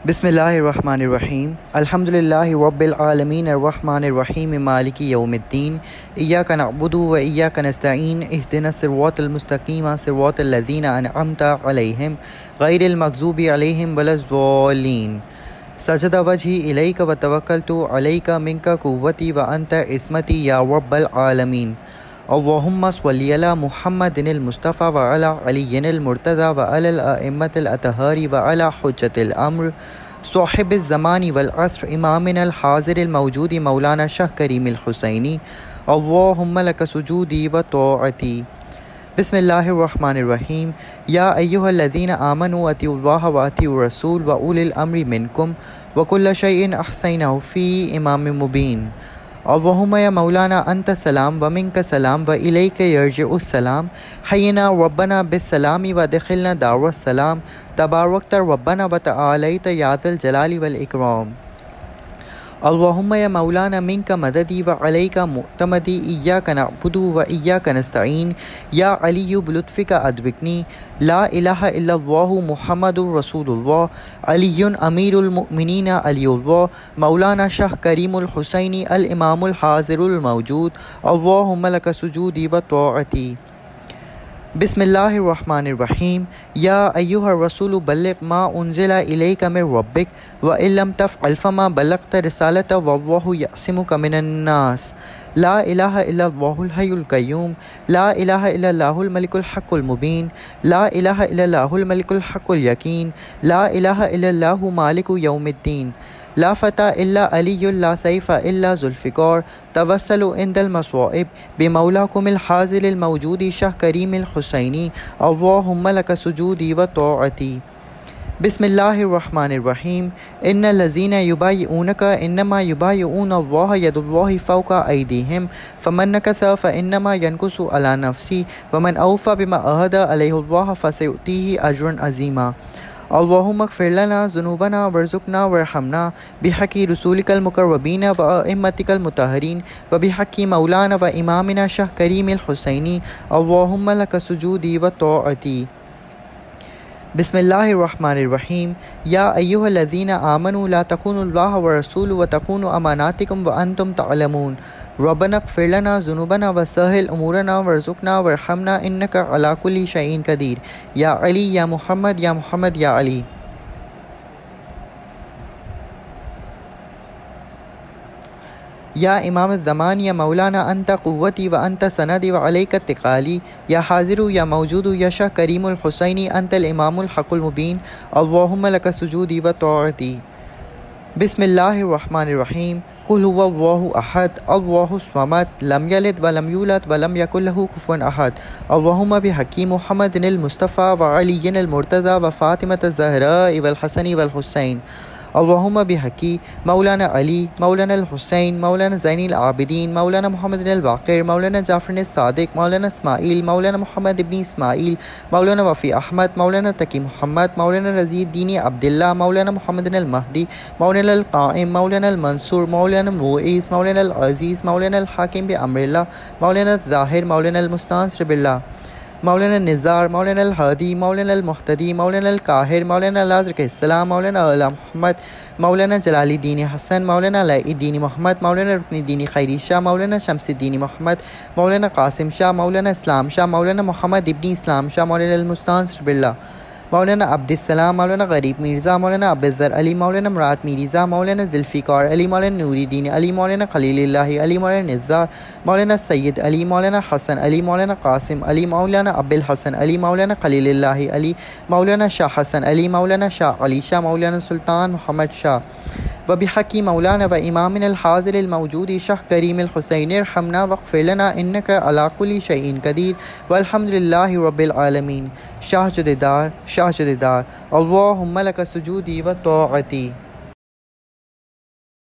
بسم اللہ الرحمن الرحیم الحمد للہ رب العالمین الرحمن الرحیم مالک یوم الدین ایاک نعبد و ایاک نستعین اہدنا الصراط المستقیم صراط الذین انعمت علیہم غیر المغضوب علیہم ولا الضالین سجد وجہی الیک وتوکلت علیک منک قوتی وانت عصمتی یا رب العالمین اللہم صلی علی محمد المصطفیٰ وعلی علی المرتضی وعلی الائمة الاطہار وعلی حجۃ الامر صاحب الزمان والعصر امامنا الحاضر الموجود مولانا شاہ کریم الحسینی اللہم لک سجودی و طاعتی۔ بسم اللہ الرحمن الرحیم یا ایہا الذین آمنوا اطیعوا اللہ واطیعوا الرسول واولی الامر منکم وکل شیء احصیناہ فی امام مبین۔ اللہم یا مولانا انت السلام ومنک السلام والیک یرجع السلام حینا ربنا بالسلام وادخلنا دار السلام تبارکت ربنا وتعالیت یا ذا الجلال والاکرام۔ اللہم یا مولانا منک مددی وعلیک معتمدی ایاک نعبد وایاک نستعین یا علی بلطفک ادرکنی لا الہ الا اللہ محمد رسول اللہ علی امیر المؤمنین علی اللہ مولانا شاہ کریم الحسینی الامام الحاضر الموجود اللہم لک سجودی و طاعتی۔ بسم اللہ الرحمن الرحیم یا ایہا الرسول بلغ ما انزل الیک من ربک وان لم تفعل فما بلغت رسالۃ واللہ یعصمک من الناس لا الہ الا اللہ الحی القیوم لا الہ الا اللہ الملک الحق المبین لا الہ الا اللہ الملک الحق الیقین لا الہ الا اللہ مالک یوم الدین لا فتح الا علی لا سیف الا ذوالفقار توسلوا عند المصائب بمولاکم الحاضر الموجود شاہ کریم الحسینی اللہم لک سجودی و طاعتی۔ بسم اللہ الرحمن الرحیم ان الذین یبایعونک انما یبایعون اللہ ید اللہ فوق ایدیہم فمن نکث فانما ینکث علی نفسہ ومن اوفی بما عہد علیہ اللہ فسیؤتیہ اجرا عظیما۔ اللہم اغفر لنا ذنوبنا وارزقنا وارحمنا بحق رسولک المقربین وائمتک المطہرین وبحق مولانا و امامنا شاہ کریم الحسینی اللہم لک سجودی و طاعتی۔ بسم اللہ الرحمن الرحیم یا ایہا الذین آمنوا لا تخونوا اللہ ورسولہ وتخونوا اماناتکم وانتم تعلمون ربنا اغفر لنا ذنوبنا وسہل امورنا وارزقنا وارحمنا انک علی کل شیء قدیر یا علی یا محمد یا محمد یا علی۔ یا امام الزمان یا مولانا انت قوتی و انت سندی و علیک اتقالی یا حاضر یا موجود یا شاہ کریم الحسینی انت الامام الحق المبین اللہم لک سجودی و طاعتی۔ بسم اللہ الرحمن الرحیم قل هو اللہ احد اللہ الصمد لم یلد ولم یولد ولم یکن لہ کفوا احد اللہم بحق محمد المصطفیٰ وعلی المرتضی وفاطمۃ الزہراء والحسن والحسین اللہم بحق مولانا علی مولانا الحسین مولانا زین العابدین مولانا محمد الباقر مولانا جعفر الصادق مولانا اسماعیل مولانا محمد ابن اسماعیل مولانا وفی احمد مولانا تقی محمد مولانا رضی الدین عبداللہ مولانا محمد المہدی مولانا القائم مولانا المنصور مولانا المعیز مولانا العزیز مولانا الحاکم بامر اللہ مولانا الظاہر مولانا المستنصر باللہ مولانا النزار مولانا الہادی مولانا المحتدی مولانا القاہر مولانا الازرق السلام مولانا اعلی محمد مولانا جلال الدین حسن مولانا علی الدین محمد مولانا رکن الدین خیری شاہ مولانا شمس الدین محمد مولانا قاسم شاہ مولانا اسلام شاہ مولانا محمد ابن اسلام شاہ مولانا المستنصر باللہ مولانا عبد السلام مولانا غریب مرزا مولانا عبدالذر علی مولانا مراد میرزا مولانا ذوالفقار علی مولانا نور الدین علی مولانا خلیل اللہ علی مولانا نزار مولانا سید علی مولانا حسن علی مولانا قاسم علی مولانا ابوالحسن علی مولانا خلیل اللہ علی مولانا شاہ حسن علی مولانا شاہ علی شاہ مولانا سلطان محمد شاہ وبحق مولانا و امامنا الحاضر الموجود شاہ کریم الحسین ارحمنا واغفر لنا انک علی کل شیء قدیر والحمد للہ رب العالمین۔ شاہ جدیدار اللہم لک سجودی و طاعتی۔